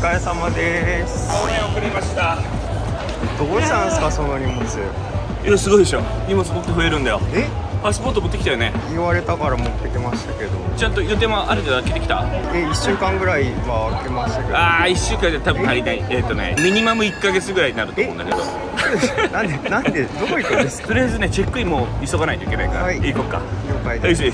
疲れ様です。 ごめん遅れました。 どうしたんですかその荷物。 いやすごいでしょ。荷物もっと増えるんだよ。 え、 パスポート持ってきたよね。 言われたから持ってきましたけど。 ちゃんと予定もある程度開けてきた。 1週間ぐらいは開けましたけど。 ああ1週間で多分足りない。ミニマム1ヶ月ぐらいになると思うんだけど。 なんでどこ行くんですか。 とりあえずねチェックインも急がないといけないから、 はい、 行こうか。 了解です。 です。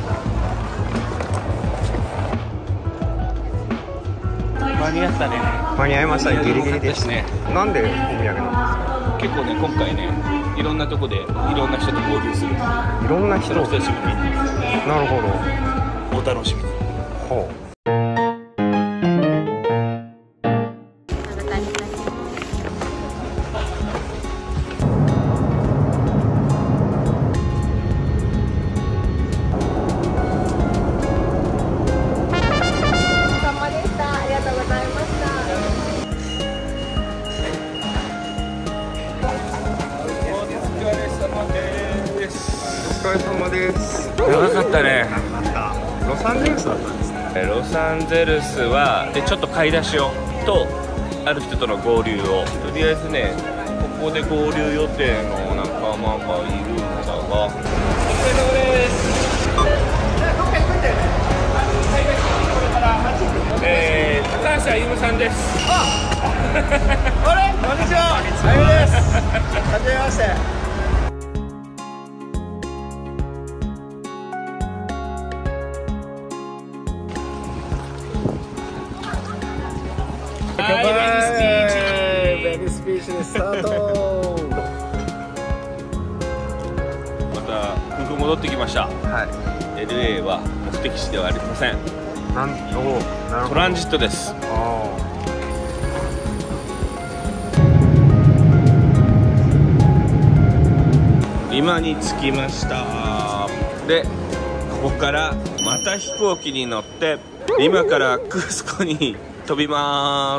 間に合ったね。 間に合いました。ギリギリですね。 なんでお土産なんですか。 結構ね今回ねいろんなとこでいろんな人と交流する。 いろんな人。 久しぶりに。 なるほど。お楽しみに。 ほう。お疲れ様です。 長かったね。 ロサンゼルスだったんですね。 ロサンゼルスはでちょっと買い出しをとある人との合流をとりあえずねここで合流予定の仲間がいるんだが。お疲れ様です。どっか行くんだよね。高橋歩夢さんです。 あれこんにちは。あゆです。はじめまして。ベリースピーチでスタート。 また空港戻ってきました。 はい。 LA は目的地ではありません。 なるほど。 トランジットです。今に着きました。でここからまた飛行機に乗って今からクスコに飛びます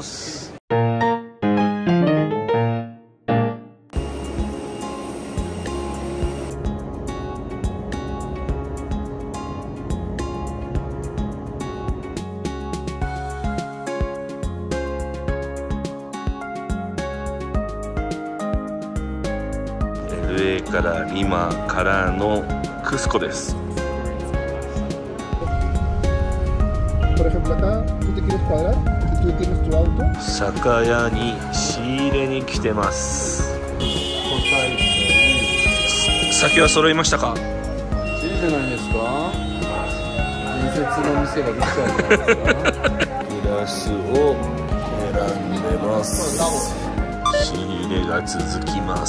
。LA からリマからのクスコです。酒屋に仕入れに来てます。酒は揃いましたか。 いいじゃないですか。伝説の店ができちゃうんじゃないですか。 グラスを選んでます。仕入れが続きます。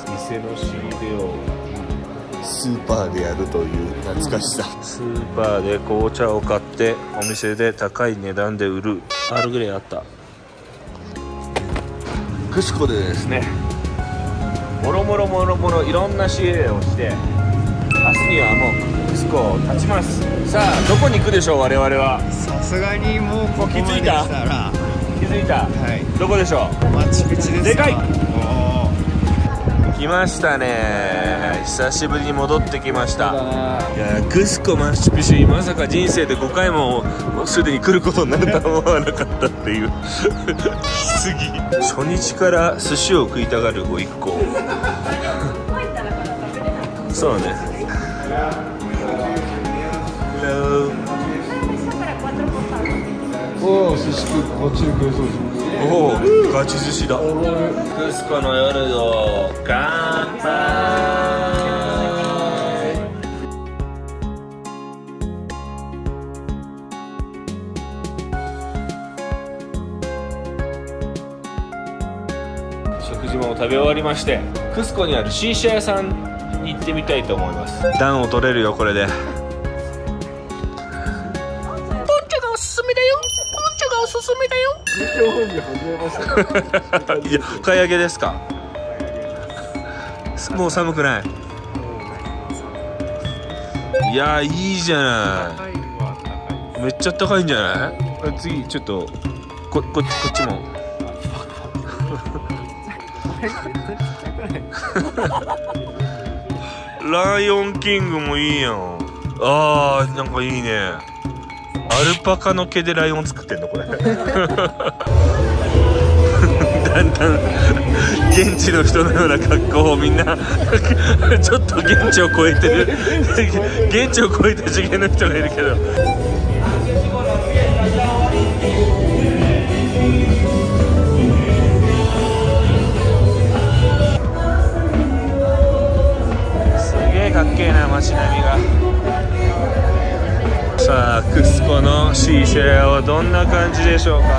店の仕入れをスーパーでやるという懐かしさ。スーパーで紅茶を買ってお店で高い値段で売る。アールグレイあった。クスコでですねもろもろいろんな仕入れをして明日にはもうクスコを立ちます。さあどこに行くでしょう我々は。 さすがにもうここまで来たら気づいた、 はい、 どこでしょう。 マチュピチュですか。 でかい。来ましたね。久しぶりに戻ってきました。いやクスコマチュピチュまさか人生で5回もすでに来ることになるとは思わなかったっていうすぎ。初日から寿司を食いたがるご一行。そうね。 おお、寿司食こっちに食えそうです。 おお、ガチ寿司だ。クスコの夜の乾杯。食事も食べ終わりまして、クスコにあるシーシャ屋さんに行ってみたいと思います。暖を取れるよこれで。いや、買い上げですか。もう寒くない。いや、いいじゃない。めっちゃ高いんじゃない。次ちょっとこっちも。ライオンキングもいいやん。あーなんかいいね。 アルパカの毛でライオン作ってんのこれだんだん現地の人のような格好をみんなちょっと現地を超えてる現地を超えた次元の人がいるけど、すげえかっけえな街並みが。さあクスコのシーシェラはどんな感じでしょうか。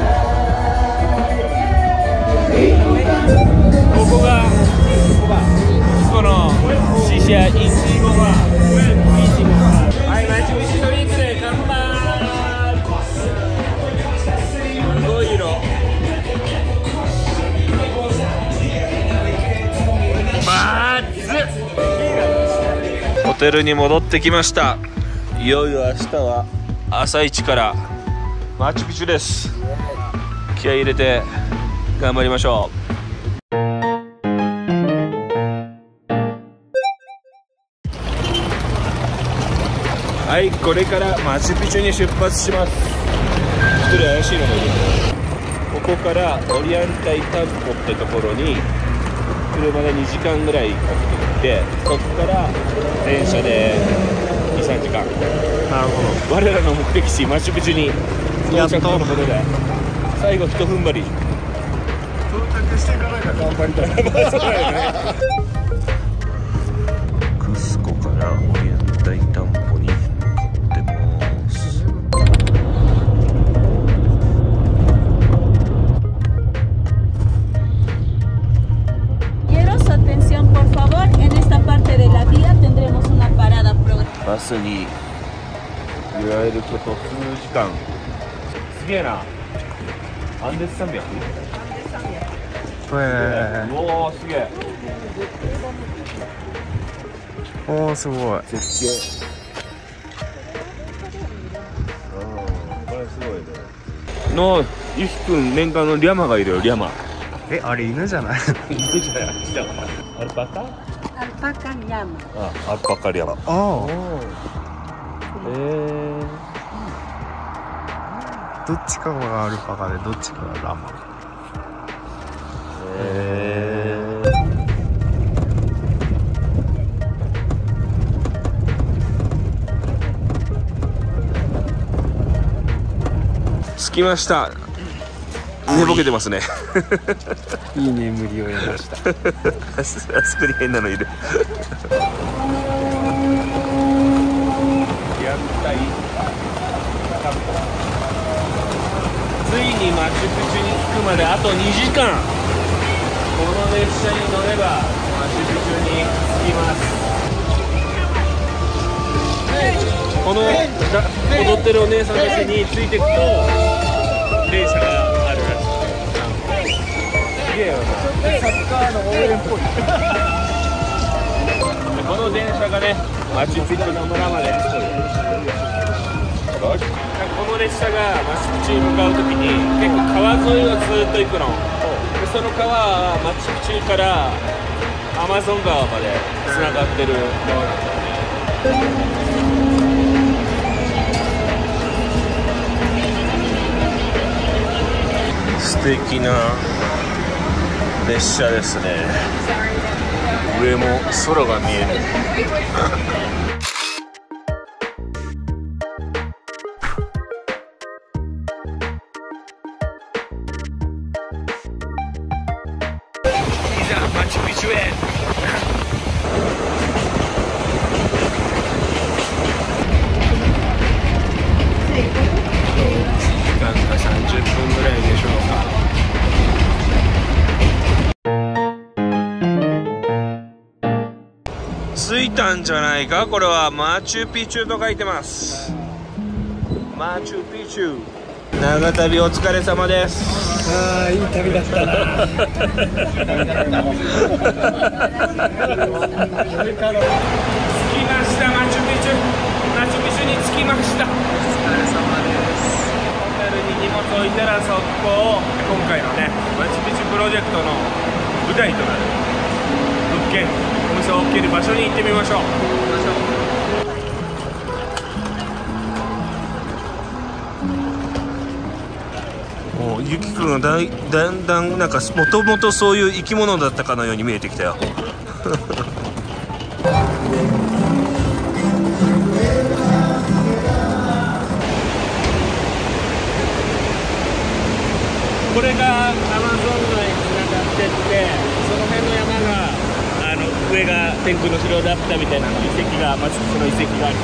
ここがクスコのシーシェイチゴバー。はい、マチュピチュドリンクで乾杯。すごい色。まずホテルに戻ってきました。いよいよ明日は朝一からマチュピチュです。気合い入れて頑張りましょう。はい、これからマチュピチュに出発します。一人怪しいのがいる。ここからオリアンタイタンポってところに車で2時間ぐらいかけて行って、そこから電車で 2,3 時間。なるほど。我らの目的地マチュピチュに到着とのことで、最後ひと踏ん張り。到着してからが頑張りたい。そうだよね。クスコからオリアンタイタンポに向かってます。バスに揺られること数時間。すげえな。アンデス山脈。おおすげえ。 おおすごい。 絶景。これすごいね。のゆきくん念願のリャマがいるよ。リャマ。 え、あれ犬じゃない？ 犬じゃない。アルパカ？ アルパカリャマ。 あ、アルパカリャマ。 ああ。どっちかがアルパカでどっちかがラマ。 着きました。寝ぼけてますね。 いい眠りを得ました。 あそこに変なのいる。ついにマチュピチュに着くまであと2時間。この列車に乗ればマチュピチュに着きます。この踊ってるお姉さんたちについていくと電車があるらしい。すげえよな。サッカーの応援っぽい。この電車がねマチュピチュの村まで。この列車がマチュピチュに向かうときに結構川沿いをずっと行くの。でその川はマチュピチュからアマゾン川までつながってる川なんだよね。素敵な列車ですね。上も空が見える。マチュピチュへ。時間が30分ぐらいでしょうか。着いたんじゃないか。これはマチュピチュと書いてます。マチュピチュ。長旅お疲れ様です。 ああ、いい旅だったな。 着きましたマチュピチュ。マチュピチュに着きました。お疲れ様です。ホテルに荷物を置いたら速攻今回のねマチュピチュプロジェクトの舞台となる物件、お店を置ける場所に行ってみましょう。 もうゆきくんがだんだんなんかもともとそういう生き物だったかのように見えてきたよ。これがアマゾン川につながってって、その辺の山が上が天空の城だったみたいな遺跡が、まずその遺跡がある。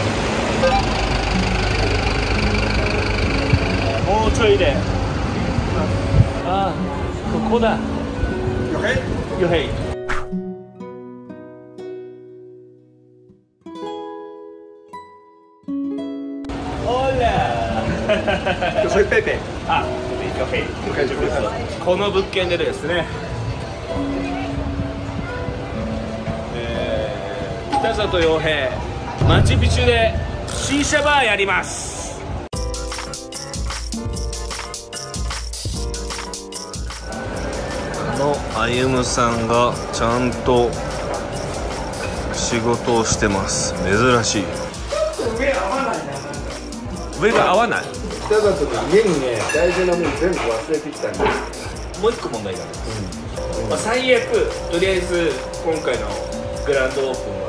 もうちょいで、ああここだ。よへい Yo soy Pepe. あ、この物件でですね、北里洋平マチュピチュでシーシャバーやります。歩夢さんがちゃんと仕事をしてます。珍しい。上が合わない。 北里の家にね、大事なもの全部忘れてきたんです。 もう一個問題があります。まあ、最悪とりあえず今回のグランドオープンは、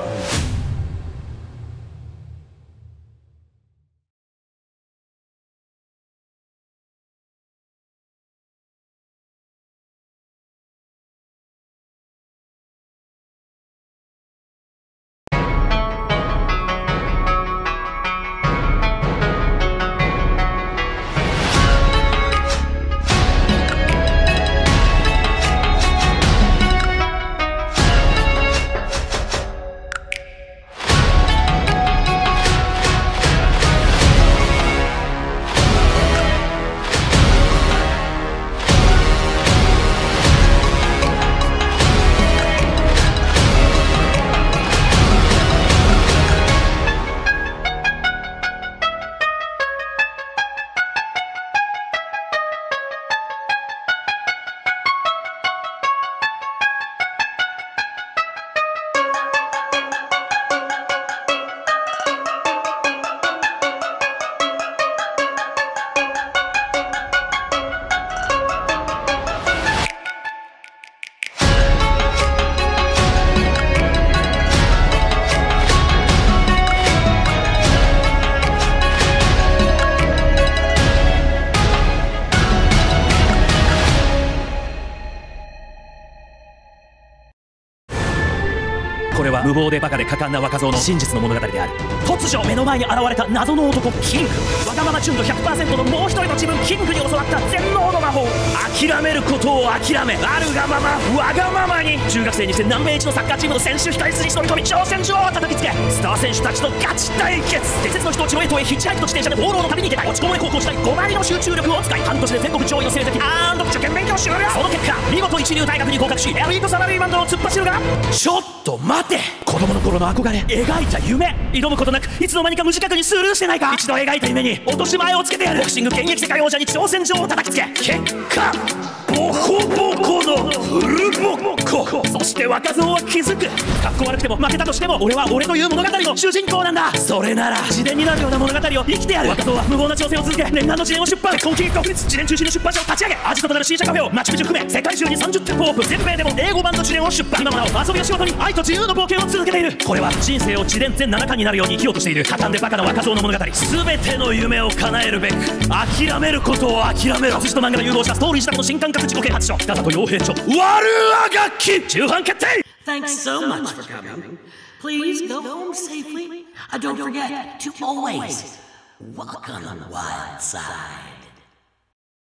これは無謀でバカで果敢な若造の真実の物語である。突如目の前に現れた謎の男キング。わがまま純度 100% のもう一人の自分キングに教わった全能の魔法。諦めることを諦め、あるがままわがままに。中学生にして南米一のサッカーチームの選手控え室に忍び込み挑戦状を叩きつけ、スター選手たちとガチ対決。伝説の人千代へとへヒッチハイクと自転車で放浪の旅に出たい。落ちこぼれ高校時代5倍の集中力を使い、半年で全国上位の成績受験勉強終了。その結果見事一流大学に合格しエリートサラリーマンドを突っ走るが、ちょっと待て、子供の頃の憧れ、描いた夢、挑むことなくいつの間にか無自覚にスルーしてないか。一度描いた夢に落とし前をつけてやる。ボクシング現役世界王者に挑戦状を叩きつけ、結果ボコボコのフルボコ。そして若造は気づく。かっこ悪くても負けたとしても俺は俺という物語の主人公なんだ。それなら自伝になるような物語を生きてやる。若造は無謀な挑戦を続け、念願の自伝を出版。今期国立自伝中心の出版社を立ち上げ、アジトとなる C 社カフェをマチュピチュ含め世界中に30店舗オープン。全米でも英語版の自伝を出版。今もなお遊びを仕事に愛と自由の冒険を続けている。これは人生を自伝全7巻になるように生きようとしている果敢でバカな若造の物語。全ての夢を叶えるべく諦めることを諦めろ。活字と漫画が融合したストーリー仕立ての新感覚自己啓発書、北里洋平著悪あがき重版決定。 Thanks so much for coming. Please go home safely. Don't forget to always walk on the wild side.